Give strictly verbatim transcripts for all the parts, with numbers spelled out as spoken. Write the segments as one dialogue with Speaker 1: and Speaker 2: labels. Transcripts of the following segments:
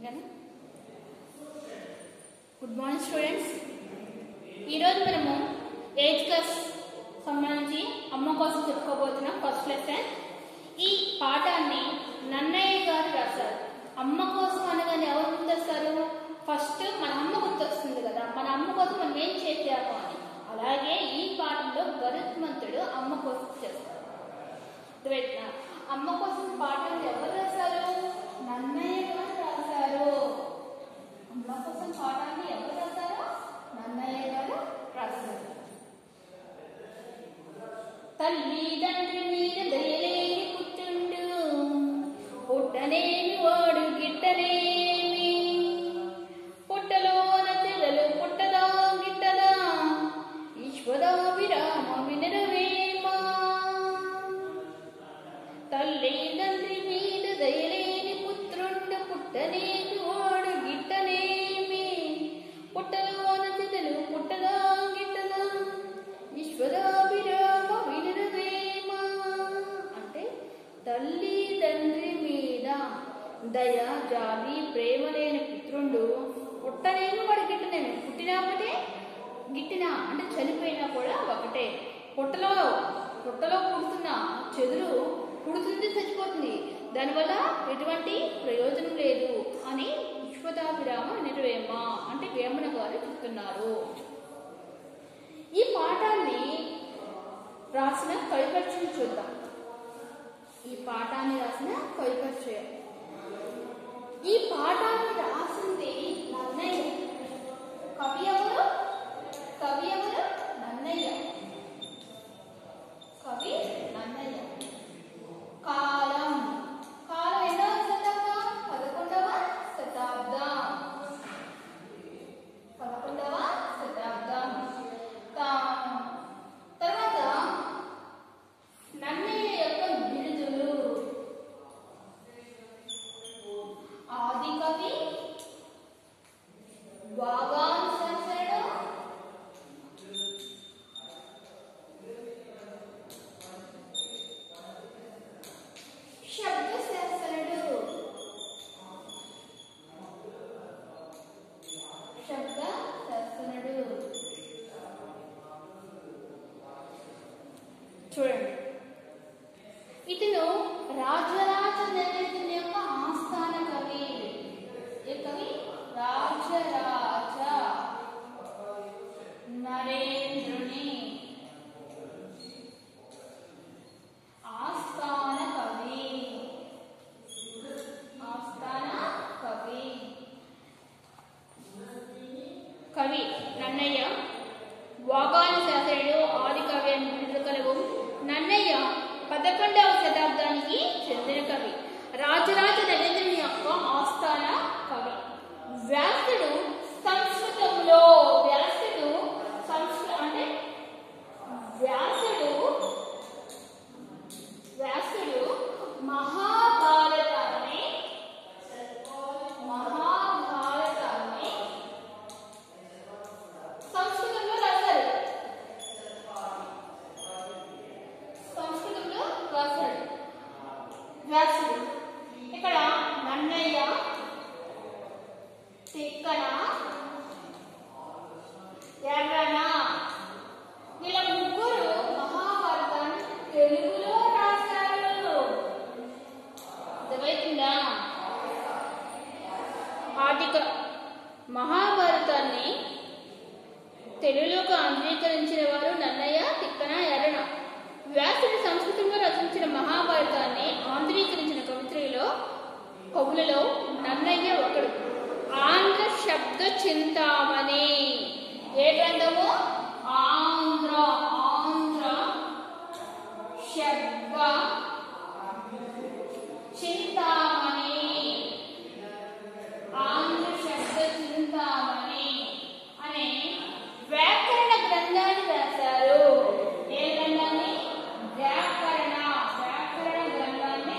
Speaker 1: Good morning students. ఈరోజు మనము eighth class సంబంధించి అమ్మ కోసం చెప్పుకోబోతున్నాం. First lesson. ఈ పాఠాన్ని నన్నయ్య గారు రాశారు. అమ్మ కోసం అనగానే ఎవరు గుర్తొస్తారు? ఫస్ట్ మన అమ్మ గుర్తొస్తుంది కదా, మన అమ్మ కోసం మనం ఏం చేసాము అని. అలాగే ఈ పాఠంలో గరుత్మంతుడు అమ్మ కోసం చేస్తారు. అమ్మ కోసం పాఠం ఎవరు రాశారు? నన్నయ్య గారు రాశారు. అమ్మ కోసం పాఠాన్ని ఎవరు రాశారు? నన్నయ్య గారు రాశారు. తల్లిదండ్రి మీద దయలేని పుట్టుండు, పుట్టనేమి వాడు గిట్టనేమి, పుట్టలోన చెదలు పుట్టదా గిట్టదా, ఈశ్వరా విరామ వినరవేమా. తల్లిదండ్రి మీద దయలేని పుత్రుండు, పుట్టనేమి వాడు గిట్టనేమి, పుట్టలోన చెదలు పుట్టదా గిట్టదా, ఈశ్వరా విరామ వినరవేమా. అంటే తల్లి తండ్రి మీద దయ జాలి ప్రేమ లేని పుత్రుండు, పుట్టనేమి వాడు గిట్టనేమి, పుట్టినా ఒకటే గిట్టినా అంటే చనిపోయినా కూడా ఒకటే. పుట్టలో పుట్టలో పుడుతున్న చెదురు పుడుతుంది చచ్చిపోతుంది, దానివల్ల ఎటువంటి ప్రయోజనం లేదు అని విశ్వదాభిరామ నిర్వేమ అంటే వేమన గారు చెప్తున్నారు. ఈ పాఠాన్ని రాసిన కవిపరిచయం చూద్దాం. ఈ పాఠాన్ని రాసిన కవిపరిచయం. ఈ పాఠాన్ని రాసింది నన్నయ్య. కవి ఎవరు? కవి ఎవరు? నన్నయ్య. కవి నన్నయ్య. కాలం కాలం ఎన్నవ శతాబ్దం? పదకొండవ శతాబ్దం. పదకొండవ శతాబ్దం. తర్వాత నన్నయ్య యొక్క బిరుదులు: ఆది కవి, వాగానుశాసనుడు, శబ్ద శాసనుడు. శబ్ద శాసనుడు చూడండి. ఇతను రాజరాజ నరేంద్రుని యొక్క ఆస్థాన కవి. ఏ కవి? రాజరాజ నరేంద్రుని ఆస్థాన కవి. ఆస్థాన కవి కవి నన్నయ్య. వాగాను శాసనుడు, ఆది కవి అని బిరుదు కలవు. నన్నయ్య పదకొండవ శతాబ్దానికి చెందిన కవి. రాజరాజ నరేంద్రుని యొక్క ఆస్థాన కవి. వ్యాసుడు సంస్కృతంలో వ్యాసుడు సంస్కృ అంటే వ్యాసుడు వ్యాసుడు మహాభారతాన్ని మహాభారతాన్ని సంస్కృతంలో రాశారు. సంస్కృతంలో రాశాడు వ్యాసుడు. ఇక్కడ నన్నయ్య, తిక్కన, ఎర్రన వీళ్ళ ముగ్గురు మహాభారతాన్ని తెలుగులో రాశారు. అర్థమవుతుందా? ఆదిక మహాభారతాన్ని తెలుగులోకి ఆంధ్రీకరించిన వారు నన్నయ్య, తిక్కన, ఎర్రన. వ్యాసుడు సంస్కృతంలో రచించిన మహాభారతాన్ని ఆంధ్రీకరించిన కవిత్రులలో కవులలో నన్నయ్య ఒకడు. ఆంధ్ర శబ్ద చింతామణి. ఏ గ్రంథము? ఆంధ్ర ఆంధ్ర శబ్ద చింతామణి. ఆంధ్ర శబ్ద చింతామణి అనే వ్యాకరణ గ్రంథాన్ని రాశారు. ఏ గ్రంథాన్ని? వ్యాకరణ వ్యాకరణ గ్రంథాన్ని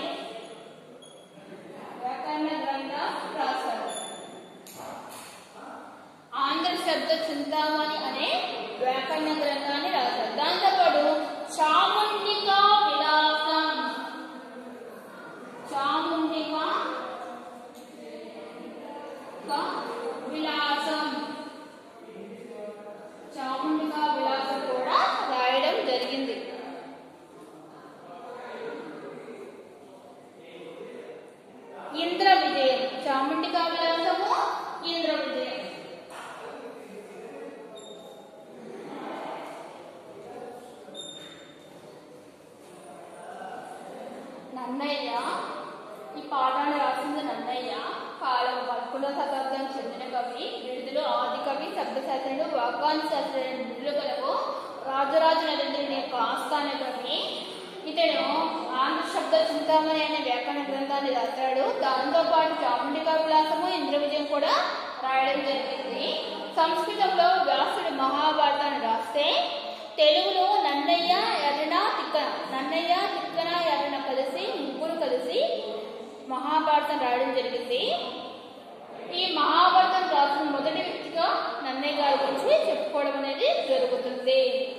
Speaker 1: వ్యాకరణ గ్రంథం రాశారు. ఆంధ్ర శబ్ద చింతామణి అనే వ్యాకరణ గ్రంథాన్ని రాశారు. దాంతోపాటు చాముండికా విలాసం చాముండికా చాముండికా విలాసము ఇంద్ర విజయం. నన్నయ్య ఈ పాఠాన్ని రాసింది నన్నయ్య. కాలం పదకొండవ శతాబ్దానికి చెందిన కవి. విడుదల ఆది కవి, శబ్దశాస్త్రుడు, వాగ్వాన్ శాస్త్రుడు బిరుదులు కలవు. రాజరాజ నరేంద్రుని యొక్క ఆస్థాన కవి. ఇతడు ఆంధ్ర శబ్ద చింతామణి అనే వ్యాకరణ గ్రంథాన్ని రాశాడు. దాంతో పాటు చాముండికా విలాసము, ఇంద్ర విజయం కూడా రాయడం జరిగింది. సంస్కృతంలో వ్యాసుడు మహాభారతాన్ని రాస్తే తెలుగులో నన్నయ్య, ఎర్రన, తిక్కన నన్నయ్య తిక్కన ఎర్రన కలిసి ముగ్గురు కలిసి మహాభారతం రాయడం జరిగింది. ఈ మహాభారతం రాసిన మొదటి వ్యక్తిగా నన్నయ్య గారి గురించి చెప్పుకోవడం అనేది జరుగుతుంది.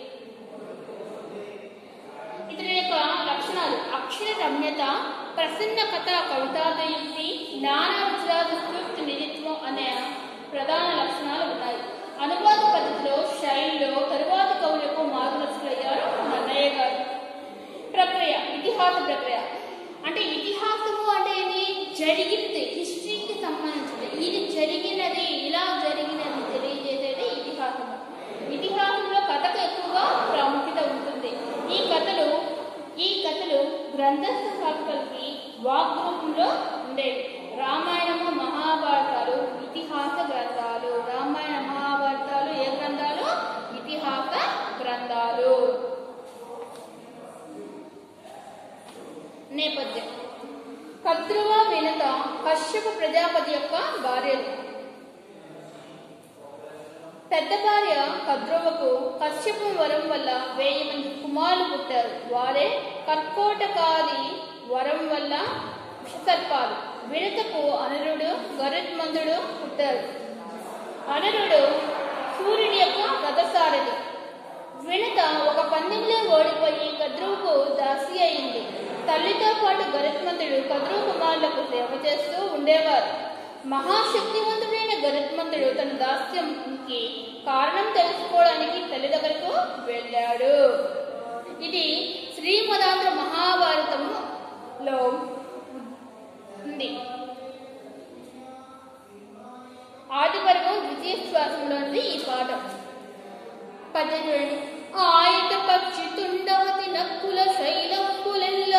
Speaker 1: ఇతని యొక్క లక్షణాలు అక్షర రమ్యత, ప్రసన్న కథ, కవితాదయుక్తి, జ్ఞాన విచార స్ఫూర్తి నిధిత్వం అనే ప్రధాన లక్షణాలు ఉన్నాయి. అనువాద పద్ధతిలో శైలిలో తరువాత కవులకు మార్గదర్శకులయ్యారు నన్నయ్య గారు. ప్రక్రియ ఇతిహాస ప్రక్రియ అంటే ఇతిహాసము అంటే ఇది జరిగింది, హిస్టరీకి సంబంధించింది. ఇది జరిగినది, ఇలా జరిగినది తెలియజేసేది ఇతిహాసము. ఇతిహాసంలో కథకు ఎక్కువగా ప్రాముఖ్యత ఉంటుంది. ఈ కథలు ఈ కథలు గ్రంథస్థ సాధకులకి వాగ్రూపంలో ఉండేవి. రామాయణము, మహాభారతాలు ఇతిహాస గ్రంథాలు. రామాయణ మహాభారతాలు ఏ గ్రంథాలు? ఇతిహాస గ్రంథాలు. నేపథ్యం కద్రువ వినత కశ్యప ప్రజాపతి యొక్క భార్యలు. పెద్ద భార్య కద్రువకు కశ్యపం వరం వల్ల వెయ్యి మంది కుమారులు పుట్టారు. వారే కర్కోటకాది వరం వల్ల విషసర్పాలు. వినతకు అనురుడు, గరుత్మంతుడు పుట్టారు. అనురుడు సూర్యుడి యొక్క రథసారథి. వినత ఒక పందెంలో ఓడిపోయి కద్రువుకు దాసి అయింది. తల్లితో పాటు గరుత్మంతుడు కద్రువు కుమారులకు సేవ చేస్తూ ఉండేవారు. మహాశక్తివంతుడైన గరుత్మంతుడు తన దాస్యంకి కారణం తెలుసుకోవడానికి తల్లి దగ్గరకు వెళ్ళాడు. ఇది శ్రీమదాంధ్ర మహాభారతంలో ఉంది. ఆది పర్వం ద్వితీయ శ్వాసంలో ఉంది ఈ పాఠం. పద్దెనిమిది ఆయుధ పక్షి తుండవతి నక్కుల శైలంబులెల్లా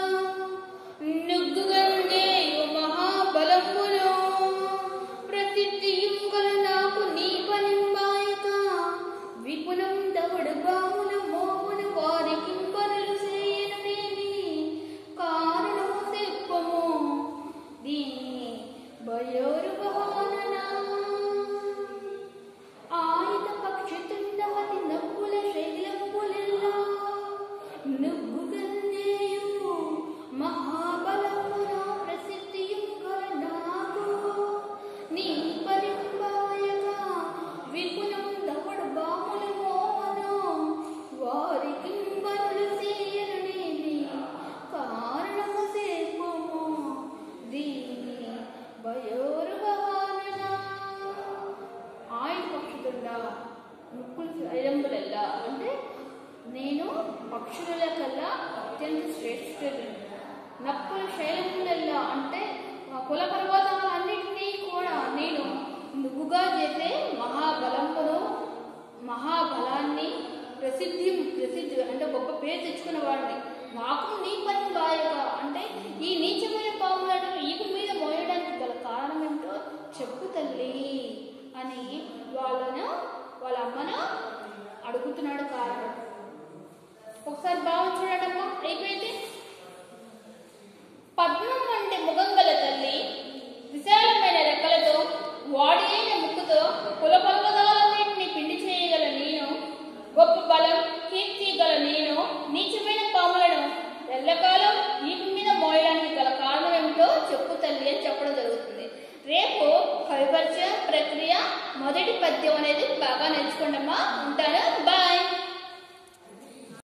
Speaker 1: నుగ్గుగందేయు మహాబలంబును ప్రసిద్ధియుం గల నాకు నీ పనింబాయక విపులం దవడు బాముల మోమును వారికి పనులు చేయననేమి కారణము తెప్పము దీని బయోరు బహోననా. ఆయుధ పక్షి తుండవతి నక్కుల శైలంబులెల్లా నుగ్గుగందేయు మహాబలమున ప్రసిద్ధియుం గల నాకు నీ పరింబాయక విపులం దవడు బాముల మోమును వారికి పనులు చేయననేమి కారణము తెప్పము దీని బయోరు బహోననా. ఆయుధ పక్షుతుండా ముక్కులు శైలంబులెల్లా అంటే నేను పక్షుల కల్లా అత్యంత శ్రేష్ఠుడు. నక్కుల శైలంబులెల్లా అంటే కుల పర్వతాలు అన్నింటినీ కూడా నేను నువ్వుగా చేసే మహాబలంపును, మహాబలాన్ని, ప్రసిద్ధి ప్రసిద్ధి అంటే గొప్ప పేరు తెచ్చుకున్న వాడిని. నాకు నీ పని బాయగా అంటే ఈ నీచమైన పాములను ఈపు మీద మోయడానికి గల కారణం ఏంటో చెప్పు తల్లి అని వాళ్ళను వాళ్ళ అమ్మను అడుగుతున్నాడు కారణం. ఒకసారి బాగా చూడడమ్మా. అయిపోయింది. పద్మం అంటే ముఖం గల తల్లి విశాలమైన రెక్కలతో వాడి అయిన ముక్కుతో కుల పర్వతాలన్నింటినీ పిండి చేయగల నేను, గొప్ప బలం కీర్తి గల నేను నీచమైన పాములను ఎల్లకాలం వీటి మీద మోయడానికి గల కారణం ఏమిటో చెప్పు తల్లి అని చెప్పడం జరుగుతుంది. రేపు కవిపరిచయం ప్రక్రియ మొదటి పద్యం అనేది బాగా నేర్చుకోండమ్మా. ఉంటాను. బాయ్.